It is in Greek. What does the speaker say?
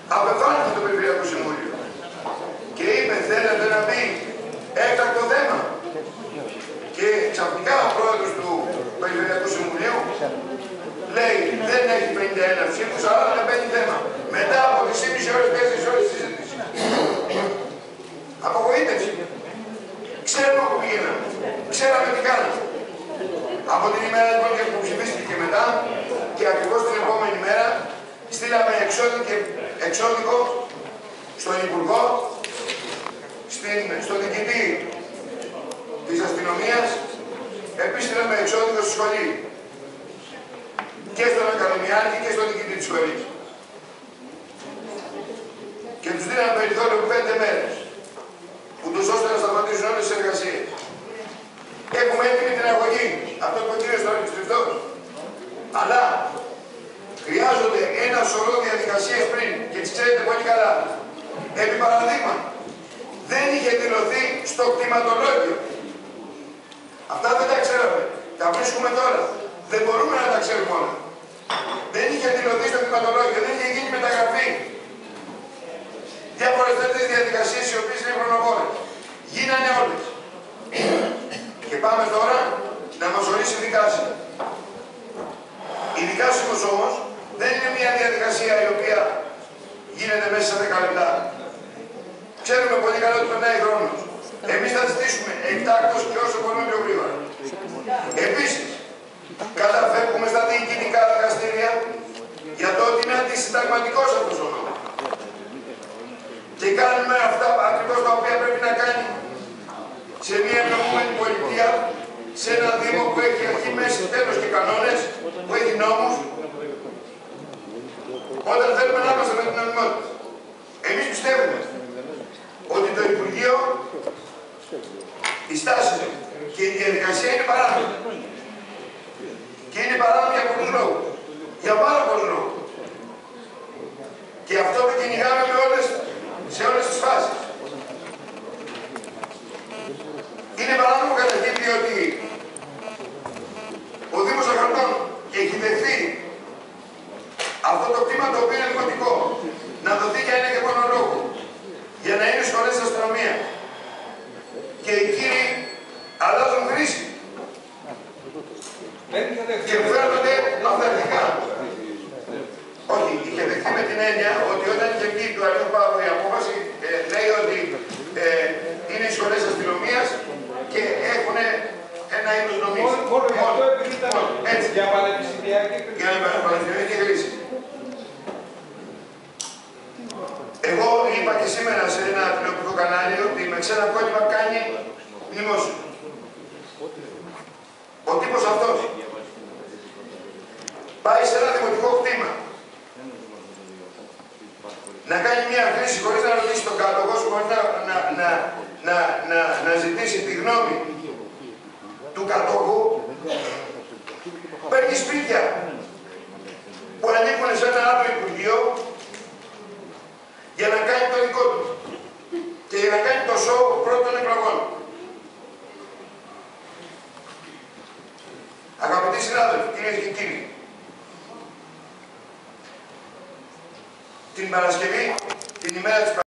Απεφάνθηκε το Περιφερειακό Συμβούλιο και είπε θέλετε να μπει έκτακτο θέμα. Και ξαφνικά ο πρόεδρος του Περιφερειακού Συμβουλίου λέει δεν έχει 51 ψήφους, αλλά δεν μπαίνει θέμα. Μετά από 3,5 ώρες, 4 ώρες συζήτηση. Απογοήτευση. Ξέρουμε που πηγαίναμε. Ξέραμε τι κάναμε. Από την ημέρα λοιπόν που ψηφίστηκε και μετά και ακριβώς την επόμενη μέρα στείλαμε εξώδικο στον Υπουργό, στον διοικητή της αστυνομίας, επίσης στείλαμε εξώδικο στη σχολή και στον Ακαδημιάρχη και στον διοικητή της σχολής. Και τους δίναμε περιθώριο 5 μέρες, ούτως ώστε να σταματήσουν όλες τις εργασίες. Έχουμε έτοιμη την αγωγή, αυτό που ο κύριος τώρα επιστρεφτός. Αλλά χρειάζονται ένα σωρό διαδικασίες πριν και τις ξέρετε πολύ καλά. Επί παραδείγμα, δεν είχε δηλωθεί στο κτηματολόγιο. Αυτά δεν τα ξέραμε. Τα βρίσκουμε τώρα. Δεν μπορούμε να τα ξέρουμε όλα. Δεν είχε δηλωθεί στο κτηματολόγιο, δεν είχε γίνει μεταγραφή. Διάφορες τέτοιες διαδικασίες οι οποίες είναι χρονοβόρες. Γίνανε όλες. Και πάμε τώρα να μας ορίσει δικάση. Η δικάση μας όμως δεν είναι μια διαδικασία η οποία γίνεται μέσα σε 10 λεπτά. Ξέρουμε πολύ καλά ότι περνάει χρόνος. Εμείς θα ζητήσουμε εκτάκτως και όσο μπορούμε πιο γρήγορα. Επίσης, καταφεύγουμε στα διοικητικά δικαστήρια για το ότι είναι αντισυνταγματικός αυτός ο νόμος. Και κάνουμε αυτά ακριβώς τα οποία πρέπει να κάνει σε μια ενωμένη πολιτεία, σε ένα Δήμο που έχει αρχή, μέση, τέλος και κανόνες, που έχει νόμους, όταν θέλουμε να είμαστε με την νομιμότητα. Εμείς πιστεύουμε ότι το Υπουργείο, η στάση του και η διαδικασία είναι παράνομη. Και είναι παράνομη για πολλούς λόγους. Για πάρα πολλούς λόγους. Και αυτό το κυνηγάμε σε όλες τις φάσεις. Είναι παράνομο καταρχήν διότι ο Δήμος Αχαρτών έχει δεχθεί αυτό το κτήμα το οποίο είναι δημοτικό να δοθεί για ένα και μόνο λόγο. Για να είναι σχολές της αστυνομίας. Και οι κύριοι αλλάζουν χρήση. Και φέρνονται αυθεντικά. Όχι, είχε δεχθεί με την έννοια ότι όταν είχε βγει του Αγίου Παύλου η απόφαση, λέει ότι είναι οι σχολές της αστυνομίας και έχουν ένα είδος νομής. Μόνο γι' αυτό επειδή ήταν για πανεπιστημιακή χρήση. Για πανεπιστημιακή χρήση. Εγώ είπα και σήμερα σε ένα τηλεοπτικό κανάλι ότι με ξένα κόλλημα κάνει μνημόσυνο. Ο τύπος αυτός πάει σε ένα δημοτικό κτήμα να κάνει μια χρήση χωρίς να ρωτήσει τον κάτοχο, χωρίς να ζητήσει τη γνώμη του κατόχου, παίρνει σπίτια που ανήκουν σε ένα άλλο Υπουργείο για να κάνει το δικό του και για να κάνει το σοου πρώτων εκλογών. Αγαπητοί συνάδελφοι, κυρίες και κύριοι, την Παρασκευή, την ημέρα της